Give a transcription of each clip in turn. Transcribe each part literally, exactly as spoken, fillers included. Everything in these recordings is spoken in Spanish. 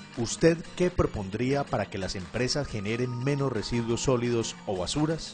¿Usted qué propondría para que las empresas generen menos residuos sólidos o basuras?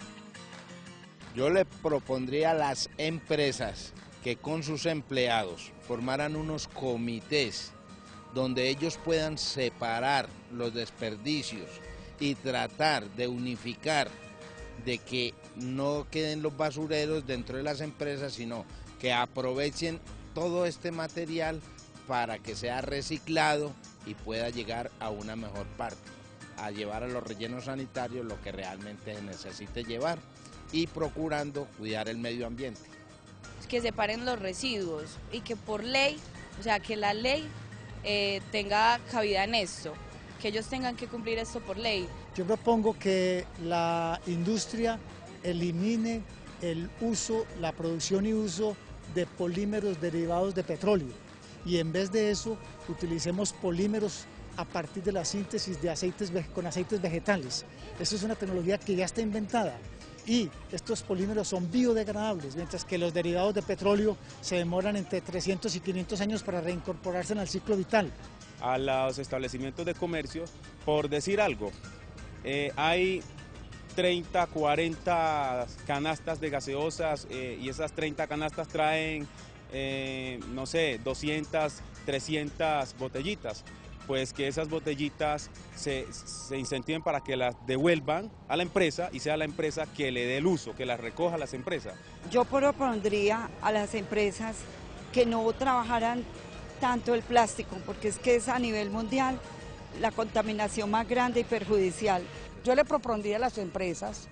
Yo le propondría a las empresas que con sus empleados formaran unos comités donde ellos puedan separar los desperdicios y tratar de unificar, de que no queden los basureros dentro de las empresas, sino que aprovechen todo este material para que sea reciclado y pueda llegar a una mejor parte, a llevar a los rellenos sanitarios lo que realmente se necesite llevar y procurando cuidar el medio ambiente. Que separen los residuos y que por ley, o sea, que la ley eh, tenga cabida en esto, que ellos tengan que cumplir esto por ley. Yo propongo que la industria elimine el uso, la producción y uso de polímeros derivados de petróleo y en vez de eso utilicemos polímeros a partir de la síntesis de aceites con aceites vegetales. Eso es una tecnología que ya está inventada. Y estos polímeros son biodegradables, mientras que los derivados de petróleo se demoran entre trescientos y quinientos años para reincorporarse en el ciclo vital. A los establecimientos de comercio, por decir algo, eh, hay treinta, cuarenta canastas de gaseosas eh, y esas treinta canastas traen, eh, no sé, doscientas, trescientas botellitas. Pues que esas botellitas se, se incentiven para que las devuelvan a la empresa y sea la empresa que le dé el uso, que las recoja a las empresas. Yo propondría a las empresas que no trabajaran tanto el plástico, porque es que es a nivel mundial la contaminación más grande y perjudicial. Yo le propondría a las empresas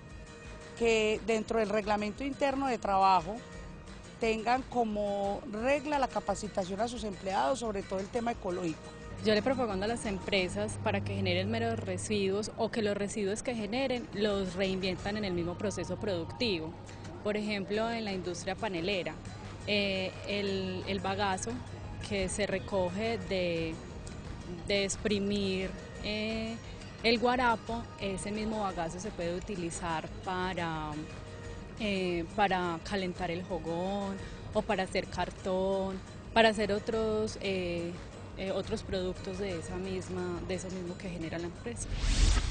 que dentro del reglamento interno de trabajo tengan como regla la capacitación a sus empleados sobre todo el tema ecológico. Yo le propongo a las empresas para que generen menos residuos o que los residuos que generen los reinviertan en el mismo proceso productivo. Por ejemplo, en la industria panelera, eh, el, el bagazo que se recoge de, de exprimir eh, el guarapo, ese mismo bagazo se puede utilizar para, eh, para calentar el jogón o para hacer cartón, para hacer otros... Eh, Eh, otros productos de esa misma, de eso mismo que genera la empresa.